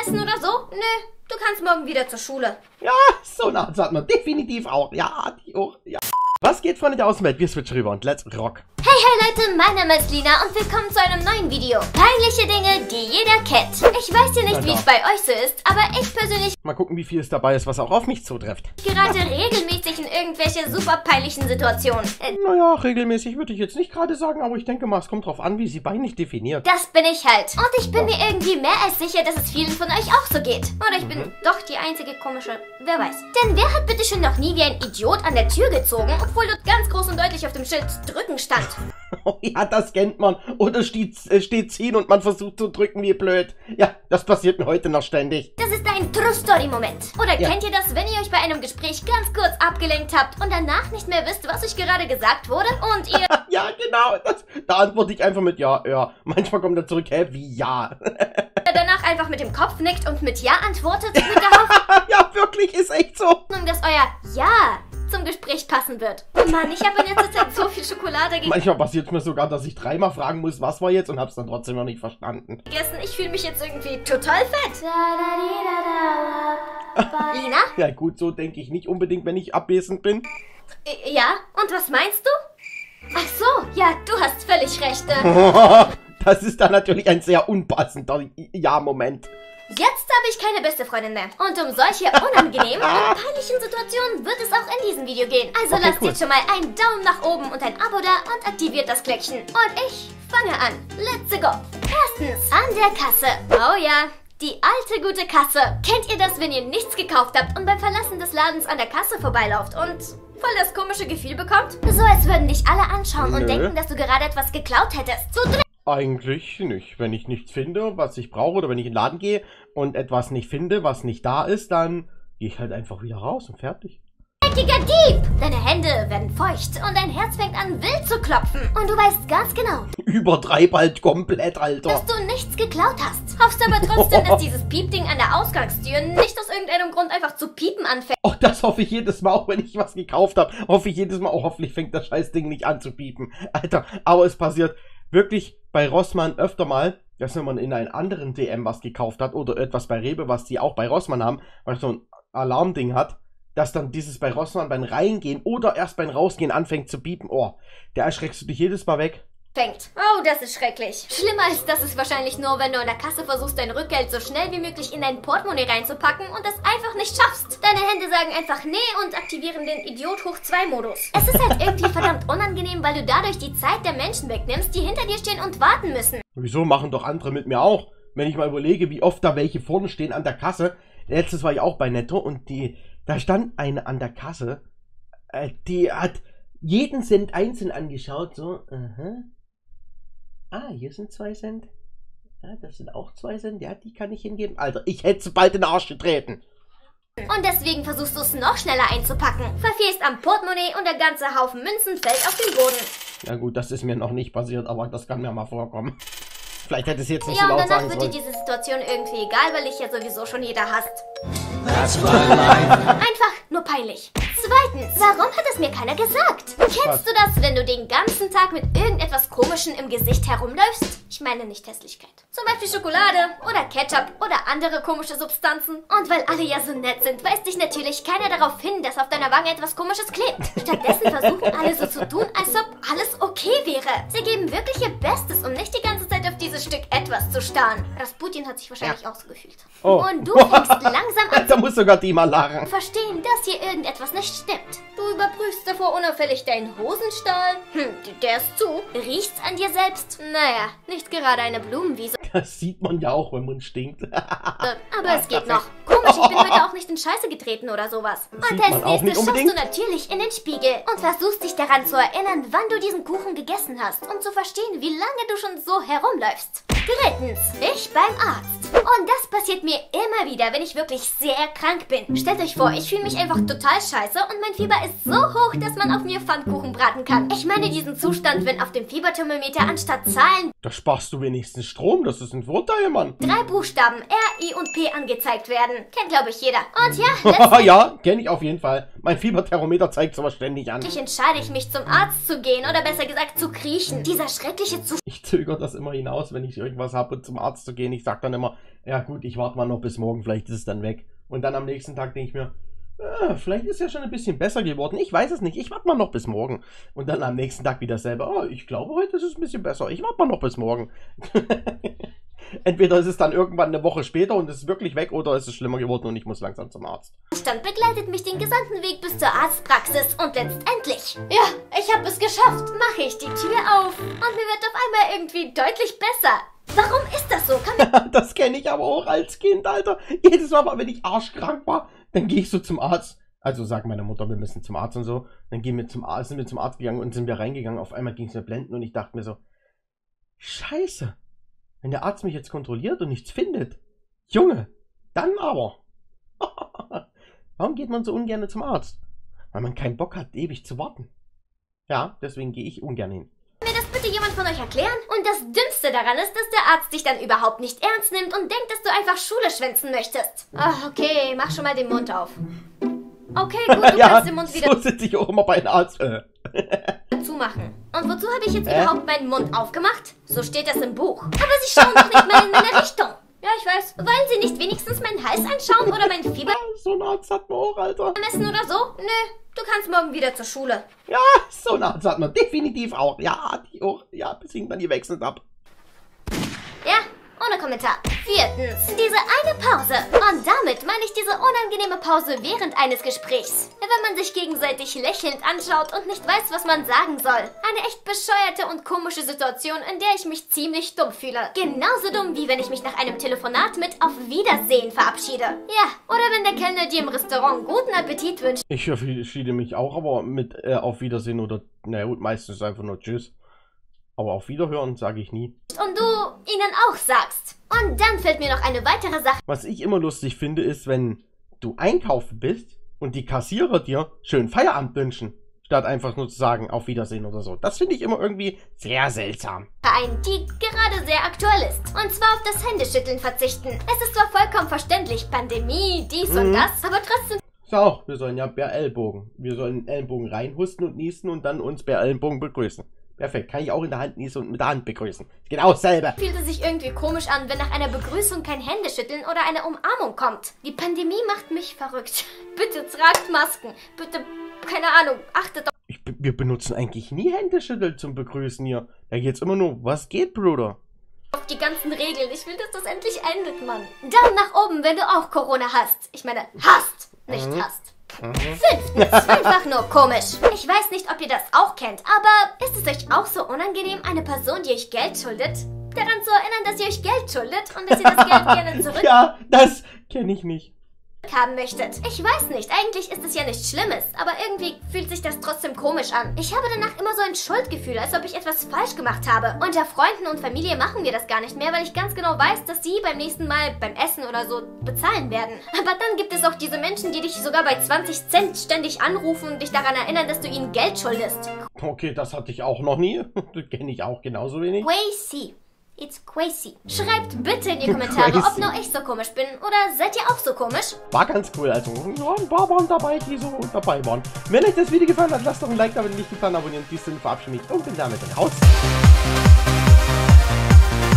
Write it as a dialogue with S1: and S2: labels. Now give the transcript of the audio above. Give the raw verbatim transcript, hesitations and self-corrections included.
S1: Essen oder so? Nö, du kannst morgen wieder zur Schule.
S2: Ja, so eine Art hat man definitiv auch. Ja, die auch, ja. Was geht, Freunde der Außenwelt? Wir switchen rüber und let's rock.
S1: Hey, hey Leute, mein Name ist Lina und willkommen zu einem neuen Video. Peinliche Dinge, die jeder kennt. Ich weiß ja nicht, wie es bei euch so ist, aber ich persönlich...
S2: Mal gucken, wie viel es dabei ist, was auch auf mich zutrifft.
S1: ...gerate regelmäßig in irgendwelche super peinlichen Situationen. Äh,
S2: naja, regelmäßig würde ich jetzt nicht gerade sagen, aber ich denke mal, es kommt drauf an, wie sie beinig definiert.
S1: Das bin ich halt. Und ich bin mir irgendwie mehr als sicher, dass es vielen von euch auch so geht. Oder ich bin mhm. doch die einzige komische, wer weiß. Denn wer hat bitte schon noch nie wie ein Idiot an der Tür gezogen, obwohl dort ganz groß und deutlich auf dem Schild drücken stand?
S2: Oh ja, das kennt man. Oder steht, äh, steht ziehen und man versucht zu drücken wie blöd. Ja, das passiert mir heute noch ständig.
S1: Das ist ein True-Story-Moment. Oder ja. Kennt ihr das, wenn ihr euch bei einem Gespräch ganz kurz abgelenkt habt und danach nicht mehr wisst, was euch gerade gesagt wurde und ihr...
S2: Ja, genau. Das, da antworte ich einfach mit ja, ja. Manchmal kommt er zurück, hä, wie ja.
S1: Danach einfach mit dem Kopf nickt und mit ja antwortet mit der Hoffnung...
S2: Ja, wirklich, ist echt so.
S1: ...dass euer ja... zum Gespräch passen wird. Oh Mann, ich habe in letzter Zeit so viel Schokolade gegessen.
S2: Manchmal passiert es mir sogar, dass ich dreimal fragen muss, was war jetzt und hab's dann trotzdem noch nicht verstanden.
S1: Ich fühle mich jetzt irgendwie total fett. Lina?
S2: Ja gut, so denke ich nicht unbedingt, wenn ich abwesend bin.
S1: Ja, und was meinst du? Ach so, ja, du hast völlig recht.
S2: Das ist dann natürlich ein sehr unpassender Ja-Moment.
S1: Jetzt habe ich keine beste Freundin mehr. Und um solche unangenehmen und peinlichen Situationen wird es auch in diesem Video gehen. Also okay, lasst cool. jetzt schon mal einen Daumen nach oben und ein Abo da und aktiviert das Glöckchen. Und ich fange an. Let's go. Erstens, an der Kasse. Oh ja, die alte gute Kasse. Kennt ihr das, wenn ihr nichts gekauft habt und beim Verlassen des Ladens an der Kasse vorbeilauft und voll das komische Gefühl bekommt? So als würden dich alle anschauen Nö. und denken, dass du gerade etwas geklaut hättest. So
S2: Eigentlich nicht. Wenn ich nichts finde, was ich brauche, oder wenn ich in den Laden gehe und etwas nicht finde, was nicht da ist, dann gehe ich halt einfach wieder raus und fertig.
S1: Richtiger Dieb! Deine Hände werden feucht und dein Herz fängt an wild zu klopfen. Und du weißt ganz genau,
S2: übertreib halt komplett, Alter,
S1: dass du nichts geklaut hast. Hoffst aber trotzdem, dass dieses Piepding an der Ausgangstür nicht aus irgendeinem Grund einfach zu piepen anfängt.
S2: Oh, das hoffe ich jedes Mal, auch wenn ich was gekauft habe. Hoffe ich jedes Mal, oh, hoffentlich fängt das Scheißding nicht an zu piepen. Alter, aber es passiert wirklich bei Rossmann öfter mal, dass wenn man in einem anderen D M was gekauft hat oder etwas bei Rewe, was die auch bei Rossmann haben, weil so ein Alarmding hat, dass dann dieses bei Rossmann beim Reingehen oder erst beim Rausgehen anfängt zu piepen. Oh, da erschreckst du dich jedes Mal weg.
S1: Fängt. Oh, das ist schrecklich. Schlimmer ist das ist wahrscheinlich nur, wenn du an der Kasse versuchst, dein Rückgeld so schnell wie möglich in dein Portemonnaie reinzupacken und das einfach nicht schaffst. Deine Hände sagen einfach nee und aktivieren den Idiot hoch zwei Modus. Es ist halt irgendwie verdammt unangenehm, weil du dadurch die Zeit der Menschen wegnimmst, die hinter dir stehen und warten müssen.
S2: Wieso machen doch andere mit mir auch? Wenn ich mal überlege, wie oft da welche vorne stehen an der Kasse. Letztes war ich auch bei Netto und die, da stand eine an der Kasse, äh, die hat jeden Cent einzeln angeschaut, so, aha. Ah, hier sind zwei Cent. Ja, das sind auch zwei Cent. Ja, die kann ich hingeben. Alter, ich hätte sie bald in den Arsch getreten.
S1: Und deswegen versuchst du es noch schneller einzupacken. Verfehlst am Portemonnaie und der ganze Haufen Münzen fällt auf den Boden.
S2: Ja gut, das ist mir noch nicht passiert, aber das kann mir mal vorkommen. Vielleicht hätte es jetzt nicht
S1: ja,
S2: so laut
S1: sagen sollen. Ja, und danach wird dir diese Situation irgendwie egal, weil dich ja sowieso schon jeder hasst. Einfach nur peinlich. Zweitens, warum hat es mir keiner gesagt? Kennst Was? du das, wenn du den ganzen Tag mit irgendetwas Komischem im Gesicht herumläufst? Ich meine nicht Hässlichkeit. Zum Beispiel Schokolade oder Ketchup oder andere komische Substanzen. Und weil alle ja so nett sind, weist dich natürlich keiner darauf hin, dass auf deiner Wange etwas Komisches klebt. Stattdessen versuchen alle so zu tun, als ob alles okay wäre. Sie geben wirklich ihr Bestes, um nicht die ganze Zeit auf dieses Stück etwas zu starren. Rasputin hat sich wahrscheinlich ja. auch so gefühlt.
S2: Oh.
S1: Und du fängst langsam an
S2: da muss sogar die mal lachen.
S1: Verstehen, dass hier irgendetwas nicht stimmt. Du überprüfst davor unauffällig deinen Hosenstall. Hm, der ist zu. Riecht's an dir selbst? Naja, nicht gerade eine Blumenwiese.
S2: Das sieht man ja auch, wenn man stinkt.
S1: Aber es geht noch. Komisch, ich bin heute auch nicht in Scheiße getreten oder sowas. Und als nächstes schaust du natürlich in den Spiegel und versuchst dich daran zu erinnern, wann du diesen Kuchen gegessen hast, um zu verstehen, wie lange du schon so herumläufst. Drittens, ich beim Arzt. Und das passiert mir immer wieder, wenn ich wirklich sehr krank bin. Stellt euch vor, ich fühle mich einfach total scheiße und mein Fieber ist so hoch, dass man auf mir Pfannkuchen braten kann. Ich meine diesen Zustand, wenn auf dem Fieberthermometer anstatt Zahlen...
S2: Da sparst du wenigstens Strom, das ist ein Vorteil, Mann.
S1: Drei Buchstaben R, I und P angezeigt werden. Kennt, glaube ich, jeder. Und ja, letztendlich
S2: ja, kenne ich auf jeden Fall. Mein Fieberthermometer zeigt sowas ständig an.
S1: entscheide ich mich, zum Arzt zu gehen oder besser gesagt zu kriechen. Dieser schreckliche Zustand.
S2: Ich zögere das immer hinaus, wenn ich irgendwas habe und zum Arzt zu gehen. Ich sage dann immer, ja gut, ich warte mal noch bis morgen, vielleicht ist es dann weg. Und dann am nächsten Tag denke ich mir, ah, vielleicht ist es ja schon ein bisschen besser geworden. Ich weiß es nicht, ich warte mal noch bis morgen. Und dann am nächsten Tag wieder selber, oh, ich glaube, heute ist es ein bisschen besser. Ich warte mal noch bis morgen. Entweder ist es dann irgendwann eine Woche später und es ist wirklich weg oder ist es schlimmer geworden und ich muss langsam zum Arzt.
S1: Zustand begleitet mich den gesamten Weg bis zur Arztpraxis und letztendlich, ja, ich habe es geschafft, mache ich die Tür auf und mir wird auf einmal irgendwie deutlich besser. Warum ist das so? Kann mir
S2: Das kenne ich aber auch als Kind, Alter. Jedes Mal, wenn ich arschkrank war, dann gehe ich so zum Arzt. Also sagt meine Mutter, wir müssen zum Arzt und so. Dann gehen wir zum Arzt, sind wir zum Arzt gegangen und sind wir reingegangen. Auf einmal ging es mir blenden und ich dachte mir so, Scheiße. Wenn der Arzt mich jetzt kontrolliert und nichts findet, Junge, dann aber. Warum geht man so ungern zum Arzt? Weil man keinen Bock hat, ewig zu warten. Ja, deswegen gehe ich ungern hin.
S1: das bitte jemand von euch erklären? Und das Dümmste daran ist, dass der Arzt dich dann überhaupt nicht ernst nimmt und denkt, dass du einfach Schule schwänzen möchtest. Ach, okay, mach schon mal den Mund auf. Okay, gut, du
S2: ja,
S1: kannst den Mund wieder
S2: so sitze ich auch immer bei einem Arzt. Äh.
S1: zumachen. Und wozu habe ich jetzt
S2: Äh?
S1: überhaupt meinen Mund aufgemacht? So steht das im Buch. Aber sie schauen doch nicht mal in meine Richtung. Ja, ich weiß. Wollen sie nicht wenigstens meinen Hals anschauen oder mein Fieber
S2: So ein Arzt hat man auch, Alter.
S1: messen oder so? Nö, du kannst morgen wieder zur Schule.
S2: Ja, so ein Arzt hat man definitiv auch. Ja, die auch. Ja, bis ihn dann gewechselt ab.
S1: Ja, ohne Kommentar. Viertens, diese eine Pause. Und damit meine ich diese unangenehme Pause während eines Gesprächs. Wenn man sich gegenseitig lächelnd anschaut und nicht weiß, was man sagen soll. Eine echt bescheuerte und komische Situation, in der ich mich ziemlich dumm fühle. Genauso dumm, wie wenn ich mich nach einem Telefonat mit Auf Wiedersehen verabschiede. Ja, oder wenn der Kellner dir im Restaurant guten Appetit wünscht.
S2: Ich verabschiede mich auch, aber mit äh, Auf Wiedersehen oder, na gut, meistens einfach nur Tschüss. Aber auf Wiederhören sage ich nie.
S1: Und du ihnen auch sagst. Und dann fällt mir noch eine weitere Sache.
S2: Was ich immer lustig finde, ist, wenn du einkaufen bist und die Kassierer dir schön Feierabend wünschen, statt einfach nur zu sagen Auf Wiedersehen oder so. Das finde ich immer irgendwie sehr seltsam.
S1: Ein, die gerade sehr aktuell ist. Und zwar auf das Händeschütteln verzichten. Es ist zwar vollkommen verständlich, Pandemie, dies
S2: Mhm.
S1: und das, aber trotzdem
S2: So, wir sollen ja per Ellbogen. Wir sollen Ellenbogen reinhusten und niesen und dann uns per Ellenbogen begrüßen. Perfekt, kann ich auch in der Hand niesen und mit der Hand begrüßen. Genau dasselbe.
S1: fühlt es sich irgendwie komisch an, wenn nach einer Begrüßung kein Händeschütteln oder eine Umarmung kommt. Die Pandemie macht mich verrückt. Bitte tragt Masken. Bitte, keine Ahnung, achtet
S2: Ich, wir benutzen eigentlich nie Händeschütteln zum Begrüßen hier. Da geht's immer nur, was geht, Bruder?
S1: auf die ganzen Regeln. Ich will, dass das endlich endet, Mann. Daumen nach oben, wenn du auch Corona hast. Ich meine, hast, nicht
S2: Mhm.
S1: hast. Fünftens, einfach nur komisch. Ich weiß nicht, ob ihr das auch kennt, aber ist es euch auch so unangenehm, eine Person, die euch Geld schuldet, daran zu erinnern, dass ihr euch Geld schuldet und dass ihr das Geld gerne zurückhaben
S2: Ja, das kenne ich nicht.
S1: möchtet? Ich weiß nicht, eigentlich ist es ja nichts Schlimmes, aber irgendwie fühlt sich das trotzdem komisch an. Ich habe danach immer so ein Schuldgefühl, als ob ich etwas falsch gemacht habe. Unter Freunden und Familie machen wir das gar nicht mehr, weil ich ganz genau weiß, dass sie beim nächsten Mal beim Essen oder so bezahlen werden. Aber dann gibt es auch diese Menschen, die dich sogar bei zwanzig Cent ständig anrufen und dich daran erinnern, dass du ihnen Geld schuldest.
S2: Okay, das hatte ich auch noch nie. Das kenne ich auch genauso wenig.
S1: Crazy. It's crazy. Schreibt bitte in die Kommentare, ob
S2: Crazy.
S1: nur ich so komisch bin oder seid ihr auch so komisch?
S2: War ganz cool. Also, ja, ein paar waren dabei, die so dabei waren. Wenn euch das Video gefallen hat, lasst doch ein Like da, wenn nicht gefallen, abonnieren. Dies sind verabschiede mich und bin damit raus.